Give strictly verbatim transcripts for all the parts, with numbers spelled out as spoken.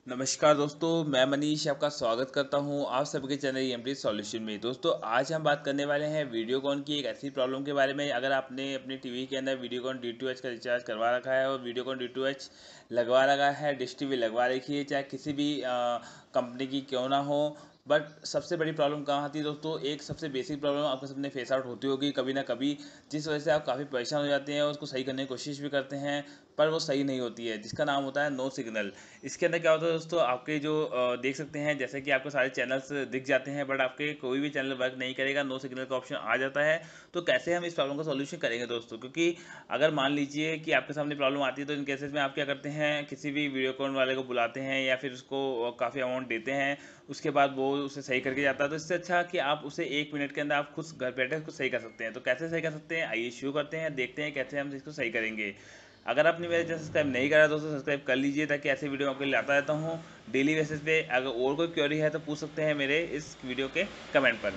नमस्कार दोस्तों, मैं मनीष आपका स्वागत करता हूं आप सभी के चैनल ईएमटी सॉल्यूशन में। दोस्तों, आज हम बात करने वाले हैं वीडियोकॉन की एक ऐसी प्रॉब्लम के बारे में। अगर आपने अपनी टीवी के अंदर वीडियोकॉन डी टू एच का रिचार्ज करवा रखा है और वीडियोकॉन डी टू एच लगवा रखा है, डिश टीवी लगवा रखी है, चाहे किसी भी कंपनी की क्यों ना हो, बट सबसे बड़ी प्रॉब्लम कहाँ आती है दोस्तों? एक सबसे बेसिक प्रॉब्लम आपके सबने फेस आउट होती होगी कभी ना कभी, जिस वजह से आप काफ़ी परेशान हो जाते हैं और उसको सही करने की कोशिश भी करते हैं, पर वो सही नहीं होती है, जिसका नाम होता है नो सिग्नल। इसके अंदर क्या होता है दोस्तों, आपके जो अ, देख सकते हैं जैसे कि आपको सारे चैनल्स दिख जाते हैं, बट आपके कोई भी चैनल वर्क नहीं करेगा, नो सिग्नल का ऑप्शन आ जाता है। तो कैसे हम इस प्रॉब्लम का सॉल्यूशन करेंगे दोस्तों? क्योंकि अगर मान लीजिए कि आपके सामने प्रॉब्लम आती है, तो इन केसेस में आप क्या करते हैं, किसी भी वीडियोकॉन वाले को बुलाते हैं या फिर उसको काफ़ी अमाउंट देते हैं, उसके बाद वो उसे सही करके जाता है। तो इससे अच्छा कि आप उसे एक मिनट के अंदर आप खुद घर बैठे उसको सही कर सकते हैं। तो कैसे सही कर सकते हैं, आइए शुरू करते हैं, देखते हैं कैसे हम इसको सही करेंगे। अगर आपने मेरे चैनल सब्सक्राइब नहीं करा दोस्तों, सब्सक्राइब कर लीजिए, ताकि ऐसे वीडियो आपके लिए लाता रहता हूँ डेली बेसिस पे। अगर और कोई क्वेरी है तो पूछ सकते हैं मेरे इस वीडियो के कमेंट पर।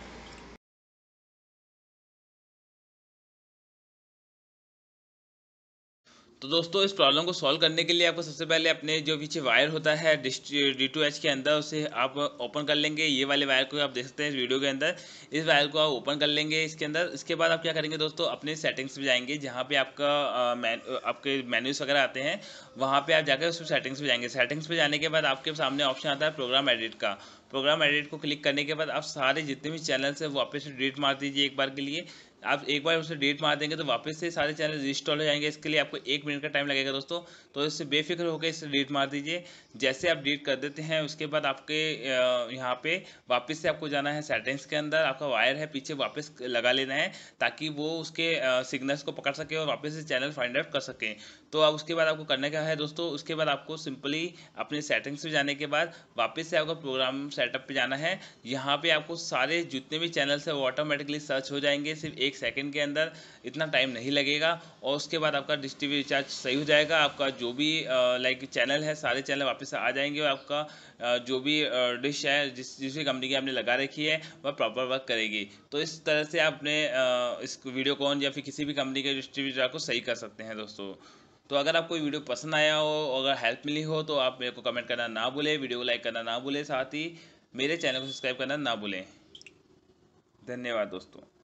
तो दोस्तों, इस प्रॉब्लम को सॉल्व करने के लिए आपको सबसे पहले अपने जो पीछे वायर होता है डिश डी टू एच के अंदर, उसे आप ओपन कर लेंगे। ये वाले वायर को आप देख सकते हैं इस वीडियो के अंदर, इस वायर को आप ओपन कर लेंगे इसके अंदर। इसके बाद आप क्या करेंगे दोस्तों, अपने सेटिंग्स में जाएंगे, जहाँ पे आपका अ, मैन अ, आपके मेन्यूज वगैरह आते हैं, वहाँ पे आप जाकर उस सेटिंग्स में जाएंगे। सेटिंग्स पे जाने के बाद आपके सामने ऑप्शन आता है प्रोग्राम एडिट का। प्रोग्राम एडिट को क्लिक करने के बाद आप सारे जितने भी चैनल्स हैं वो वापस से डिलीट मार दीजिए एक बार के लिए। आप एक बार उसे डिलीट मार देंगे तो वापस से सारे चैनल रिस्टोर हो जाएंगे। इसके लिए आपको एक मिनट का टाइम लगेगा दोस्तों, तो इससे बेफिक्र होकर इसे डिलीट मार दीजिए। जैसे आप डिलीट कर देते हैं, उसके बाद आपके अ, यहाँ पे वापस से आपको जाना है सेटिंग्स के अंदर, आपका वायर है पीछे वापस लगा लेना है, ताकि वो उसके सिग्नल्स को पकड़ सके और वापस से चैनल फाइंड आउट कर सके। तो अब उसके बाद आपको करना क्या है दोस्तों, उसके बाद आपको सिंपली अपने सेटिंग्स में जाने के बाद वापस से आपका प्रोग्राम सेटअप पे जाना है। यहाँ पे आपको सारे जितने भी चैनल्स है वो ऑटोमेटिकली सर्च हो जाएंगे सिर्फ एक सेकंड के अंदर, इतना टाइम नहीं लगेगा। और उसके बाद आपका डिश टीवी रिचार्ज सही हो जाएगा। आपका जो भी लाइक चैनल है, सारे चैनल वापस आ जाएंगे और आपका अ, जो भी डिश है जिस जिस भी कंपनी की आपने लगा रखी है वह प्रॉपर वर्क करेगी। तो इस तरह से आप अपने अ, इस वीडियोकॉन या फिर किसी भी कंपनी के डिश टीवी रिचार्ज को सही कर सकते हैं दोस्तों। तो अगर आपको वीडियो पसंद आया हो, अगर हेल्प मिली हो, तो आप मेरे को कमेंट करना ना भूलें, वीडियो को लाइक करना ना भूलें, साथ ही मेरे चैनल को सब्सक्राइब करना ना भूलें। धन्यवाद दोस्तों।